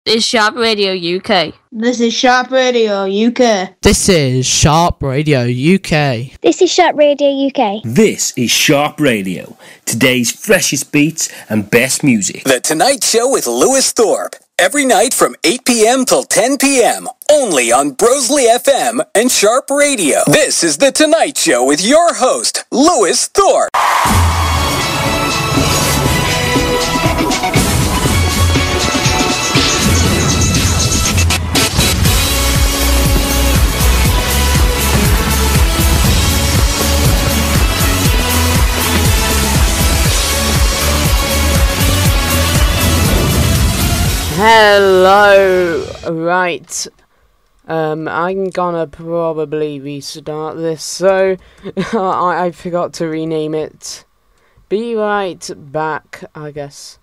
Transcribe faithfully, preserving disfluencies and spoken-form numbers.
This is Sharp Radio U K. This is Sharp Radio U K. This is Sharp Radio U K. This is Sharp Radio U K. This is Sharp Radio, today's freshest beats and best music. The Tonight Show with Lewis Thorp, every night from eight p.m. till ten p.m. Only on Brosley F M and Sharp Radio. This is The Tonight Show with your host, Lewis Thorp. Hello, right, um, I'm gonna probably restart this, so I, I forgot to rename it. Be right back, I guess.